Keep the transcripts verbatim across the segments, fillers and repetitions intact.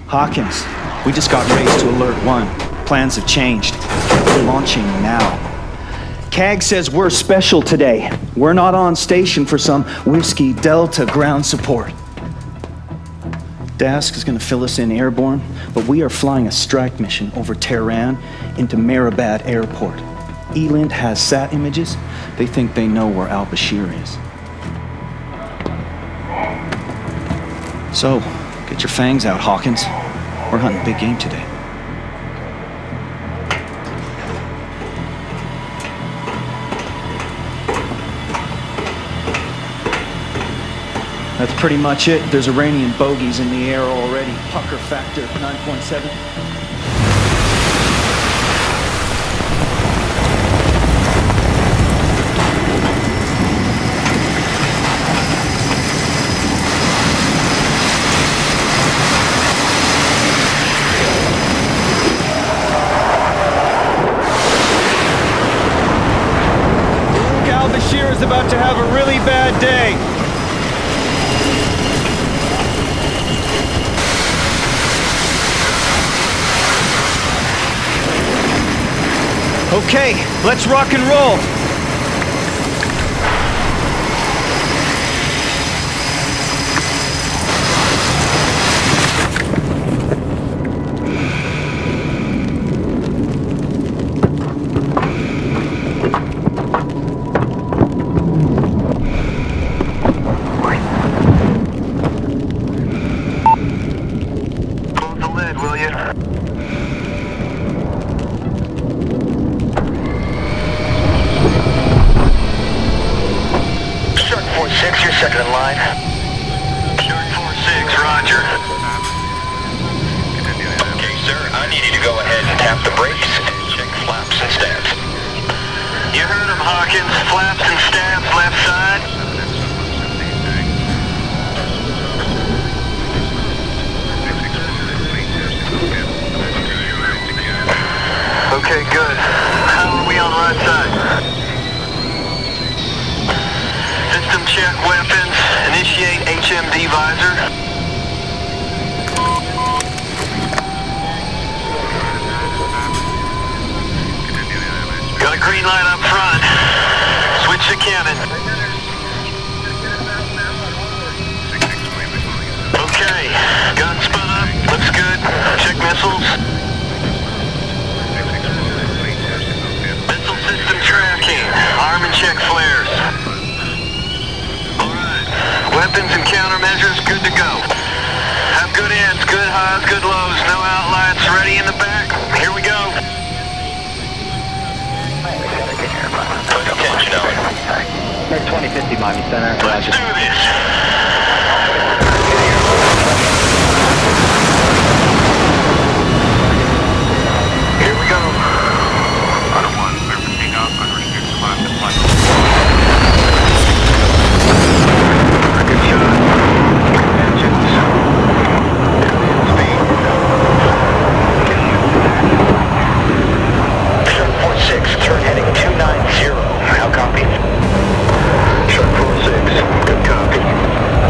Hawkins, we just got raised to Alert One. Plans have changed. We're launching now. C A G says we're special today. We're not on station for some Whiskey Delta ground support. Dask is going to fill us in airborne, but we are flying a strike mission over Tehran into Mehrabad Airport. Eland has sat images. They think they know where al-Bashir is. So, get your fangs out, Hawkins. We're hunting big game today. That's pretty much it. There's Iranian bogeys in the air already. Pucker factor nine point seven. al-Bashir is about to have a really bad day. Okay, let's rock and roll. Close the lid, will you? Six, you're second in line. Shark four six, roger. Okay, sir, I need you to go ahead and tap the brakes and check flaps and stabs. You heard him, Hawkins. Flaps and stabs, left side. Okay, good. How are we on the right side? System check weapons. Initiate H M D visor. Got a green light up front. Switch to cannon. Okay. Gun spun up. Looks good. Check missiles. Missile system tracking. Arm and check flares. Weapons and countermeasures, good to go. Have good ends, good highs, good lows, no outlights, ready in the back. Here we go. Put attention on. twenty fifty Miami Center. Let's do this. Here we go. Auto one, clear for takeoff, unrestricted survive the flight. Good shot. Engines. Speed. Shark four six, turn heading two nine zero. How copy? Shark four six, good copy.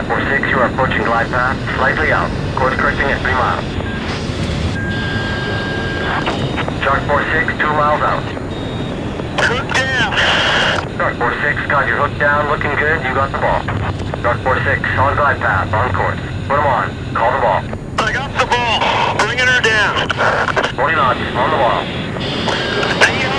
four six, you are approaching glide path, slightly out. Course correcting at three miles. Shark four six, two miles out. Hook down. Shark four six, got your hook down, looking good, you got the ball. Shark four six, on glide path, on course. Put him on, call the ball. I got the ball. Bringing her down. forty knots, on the ball. Stay